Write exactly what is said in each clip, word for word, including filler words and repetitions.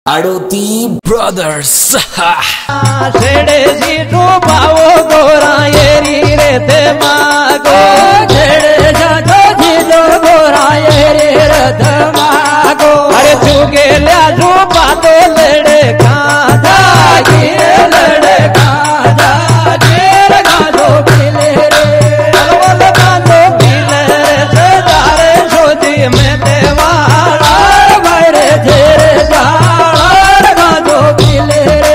आड़ोती brothers छेड़े situ पाओ गोरा येरी रे ते मागो छेड़े जाजो जीजो गोरा येरी रे ते मागो अरे चुगे ल्या जो पातो लड़े खाजा ये लड़े खाजा जेर गाजो पीले रे अलवल गाजो पीले रे से दारे सोजी में देवाला भाईरे जेरे जाला गाजो पीले रे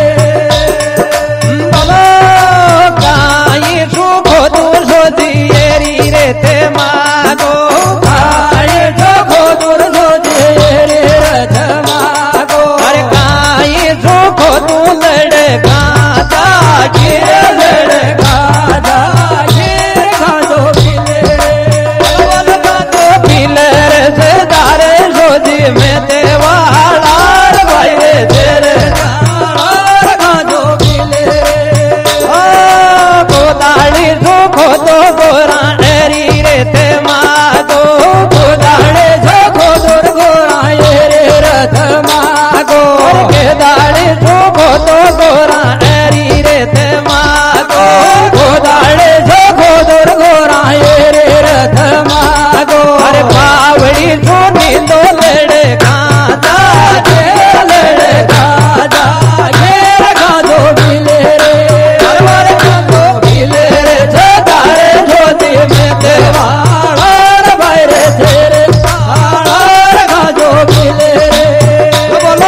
बाबा काई सुखो तू सोजी येरी रे ते मागो काई सुखो तू सोजी येरी रे ते मागो अरे काई सुखो तू लड़े गाजा गिरे लड़े गाजा गिरे गाजो पीले रे अलवल गाजो पीले रे से दारे सोजी में देवाला भाईरे जेरे जाला गाजो पीले रे ओ गोदाड़ी सुखो तो गोरा एरी रे ते मागो गोदाड़े सुखो दूर गोरा एरी रे ते मागो गोदाड़ी सुखो तो गोरा एरी रे ते मागो गोदाड़े सुखो दूर गोरा एरी रे ते मागो अरे पावड़ी सुनी तो लड़े गाजा जे लड़े गाजा ये गाजो पीले रे अलवर गाजो पीले रे जगारे ज्योति में देवाला भाईरे तेरे ताला गाजो पीले रे बोलो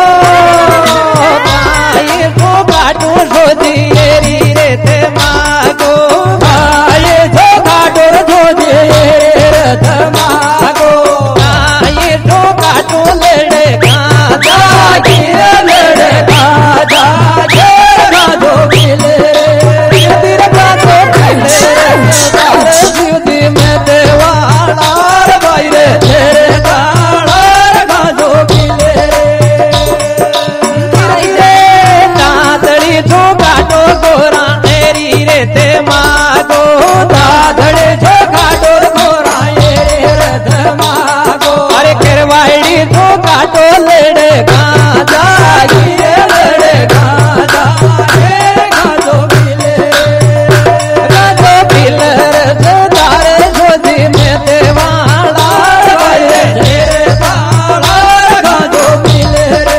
भाई को काटू सोजी येरी रे ते मागो भाई जो काटू सोजी येरी रे ते मागो भाई जो काटू लड़े गाजा गिरे लड़े गाजा जेर गाजो पीले रे तेरे गाजो पीले रे तारे ज्योति में देवाला भाईरे तेरे ताला गाजो पीले रे दादड़ी जो काटो गोरा एरी रे ते मागो दादड़े जो काटो गोरा एरी रे ते मागो अरे केरवाड़ी जो काटो लड़े गाजा गिरे लड़े गाजा ये गाजो पीले गाजो पीले रे से दारे सोजी में देवाला भाईरे तेरे ताला गाजो पीले रे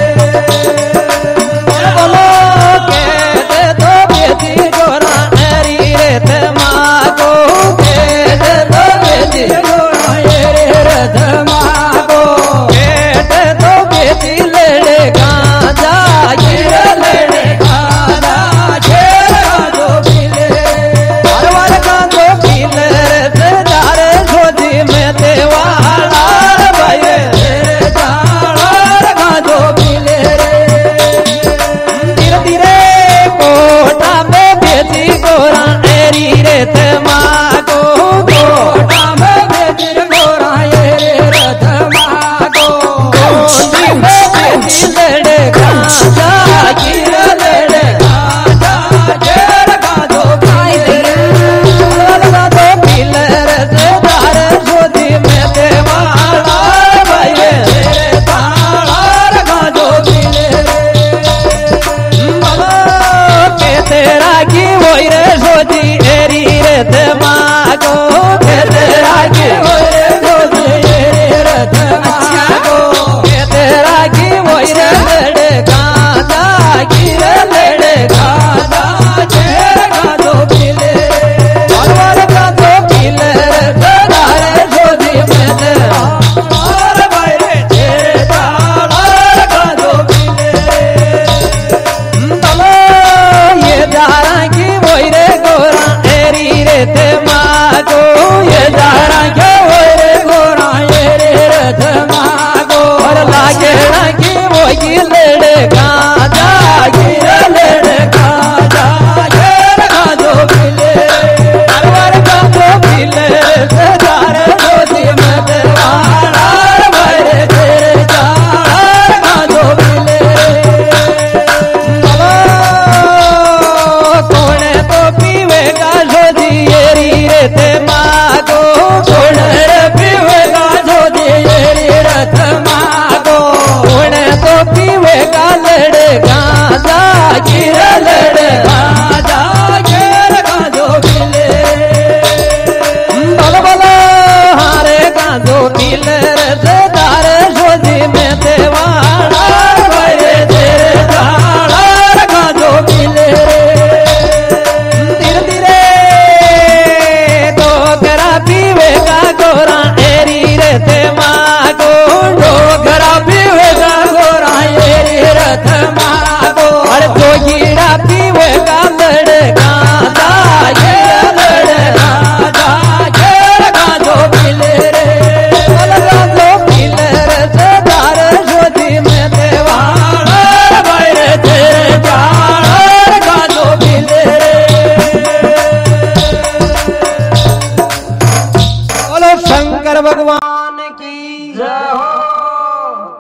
बोलो के दे दो बेटी गोरा एरी रे ते मागो के दे दो बेटी गोरा एरी रे ते मागो के दे दो बेटी लड़े गाजा गिरे लड़े गाजा जेर गाजो पीले अलवर गाजो पीले रे से दारे सोजी में देवाला भाईरे तेरे जाला गाजो पीले रे धीरे धीरे कोटा में बेटी गोरा एरी रे ते मागो कोटा में बेटी गोरा एरी रे ते मागो कोटी में बेटी लड़े गाजा गिरे लड़े गाजा जेर गाजो पीले रे अलवर गाजो पीले रे से दारे सोजी में देवाला भाईरे तेरे ताला गाजो पीले रे बाबा के तेरा की वही रे सोजी एरी रे ते